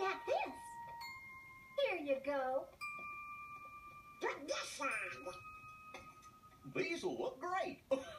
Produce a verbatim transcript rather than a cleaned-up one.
about this? Here you go. Put this on. These will look great.